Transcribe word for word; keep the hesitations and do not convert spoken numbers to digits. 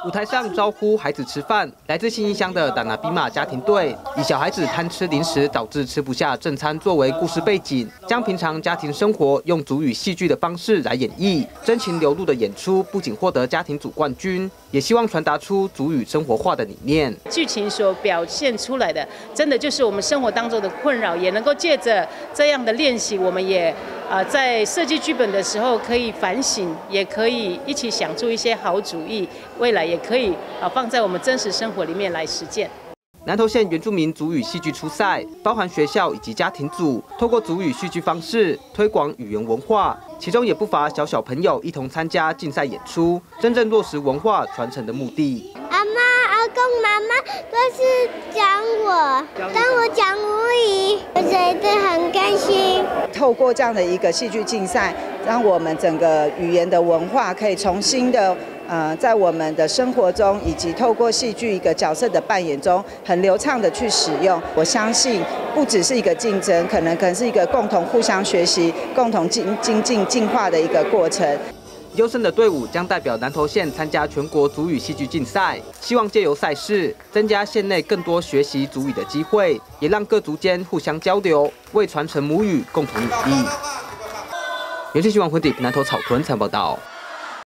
舞台上招呼孩子吃饭，来自信义乡的达纳比玛家庭队，以小孩子贪吃零食导致吃不下正餐作为故事背景，将平常家庭生活用族语戏剧的方式来演绎，真情流露的演出不仅获得家庭组冠军，也希望传达出族语生活化的理念。 剧情所表现出来的，真的就是我们生活当中的困扰，也能够借着这样的练习，我们也呃在设计剧本的时候可以反省，也可以一起想出一些好主意，未来也可以啊放在我们真实生活里面来实践。 南投县原住民族语戏剧初赛，包含学校以及家庭组，透过族语戏剧方式推广语言文化，其中也不乏小小朋友一同参加竞赛演出，真正落实文化传承的目的。 阿妈、阿公、妈妈都是讲我，当我讲母语，我觉得很开心。 透过这样的一个戏剧竞赛，让我们整个语言的文化可以重新的。呃，在我们的生活中，以及透过戏剧一个角色的扮演中，很流畅的去使用。我相信，不只是一个竞争，可能可能是一个共同互相学习、共同精精进进化的一个过程。 优胜的队伍将代表南投县参加全国族语戏剧竞赛，希望借由赛事增加县内更多学习族语的机会，也让各族间互相交流，为传承母语共同努力。原视新闻混底南投草屯采报道。